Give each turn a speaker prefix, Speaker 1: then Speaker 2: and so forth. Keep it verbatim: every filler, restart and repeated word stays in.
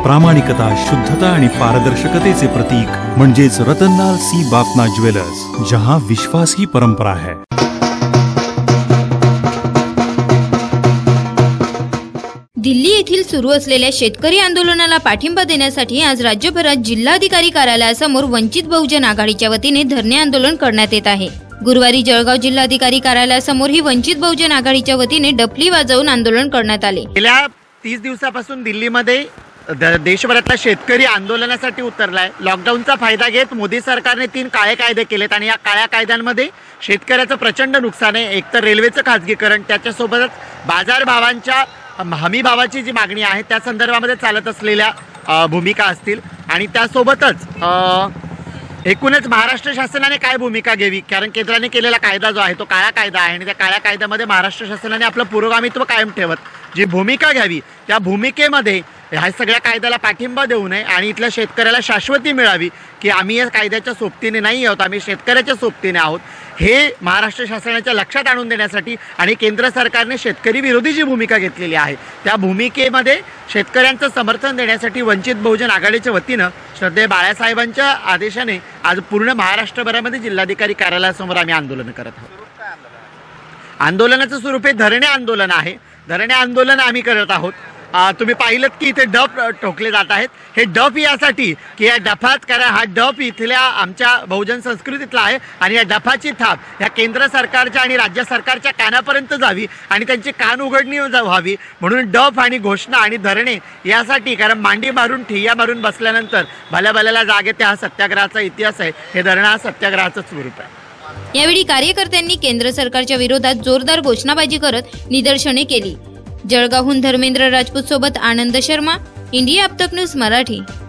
Speaker 1: प्रामाणिकता, शुद्धता आणि पारदर्शकतेचे प्रतीक म्हणजेच रतनलाल सी बाफना ज्वेलर्स, जहां विश्वास ही परंपरा है।
Speaker 2: दिल्ली येथील सुरू असलेल्या शेतकरी आंदोलनाला पाठिंबा देण्यासाठी आज राज्यभरात जिल्हाधिकारी कार्यालयासमोर वंचित बहुजन आघाडीच्या वतीने धरणे आंदोलन करण्यात येत आहे। गुरुवारी जळगाव जिल्हाधिकारी कार्यालयासमोर ही वंचित बहुजन आघाडीच्या वतीने डफली वाजवून आंदोलन करण्यात आले।
Speaker 3: गेल्या तीस दिवसापासून दिल्लीमध्ये देशभरातला शेतकरी आंदोलनासाठी उतरलाय। लॉकडाऊनचा फायदा घेत मोदी सरकारने तीन काळे कायदे केलेत आणि या काळ्या कायद्यांमध्ये शेतकऱ्याचं प्रचंड नुकसान आहे। एकतर रेल्वेचं खासगीकरण, त्याच्यासोबतच बाजारभावांच्या हमी भावाची जी मागणी आहे त्या संदर्भामध्ये चालत असलेल्या भूमिका असतील आणि त्यासोबतच एकूणच महाराष्ट्र शासनाने काय भूमिका घ्यावी, कारण केंद्राने केलेला कायदा जो आहे तो काळा कायदा आहे आणि त्या काळ्या कायद्यामध्ये महाराष्ट्र शासनाने आपलं पुरोगामित्व कायम ठेवत जी भूमिका घ्यावी त्या भूमिकेमध्ये ह्या सगळ्या कायद्याला पाठिंबा देऊ नये आणि इथल्या शेतकऱ्याला शाश्वती मिळावी की आम्ही या कायद्याच्या सोबतीने नाही आहोत, आम्ही शेतकऱ्याच्या सोबतीने आहोत, हे महाराष्ट्र शासनाच्या लक्षात आणून देण्यासाठी आणि केंद्र सरकारने शेतकरी विरोधी जी भूमिका घेतलेली आहे त्या भूमिकेमध्ये शेतकऱ्यांचं समर्थन देण्यासाठी वंचित बहुजन आघाडीच्या वतीनं श्रद्धेय बाळासाहेबांच्या आदेशाने आज पूर्ण महाराष्ट्रभरामध्ये जिल्हाधिकारी कार्यालयासमोर आम्ही आंदोलन करत आहोत। आंदोलनाचं स्वरूप हे धरणे आंदोलन आहे। धरणे आंदोलन आम्ही करत आहोत। तुम्ही पाहिलं की इथे डफ ठोकले जात आहेत। हे डफ यासाठी की या डफात, कारण हा डफ इथल्या आमच्या बहुजन संस्कृतीतला आहे आणि या डफाची थाप या केंद्र सरकारच्या आणि राज्य सरकारच्या कानापर्यंत जावी आणि त्यांची कान उघडणी व्हावी म्हणून डफ आणि घोषणा आणि धरणे यासाठी, कारण मांडी मारून ठिय्या मारून बसल्यानंतर भल्या भल्याला जागे त्या हा सत्याग्रहाचा इतिहास आहे। हे धरणं हा सत्याग्रहाचं स्वरूप आहे।
Speaker 2: यावेळी कार्यकर्त्यांनी केंद्र सरकारच्या विरोधात जोरदार घोषणाबाजी करत निदर्शने केली। जळगावहून धर्मेंद्र राजपूत सोबत आनंद शर्मा, इंडिया अपतक न्यूज मराठी।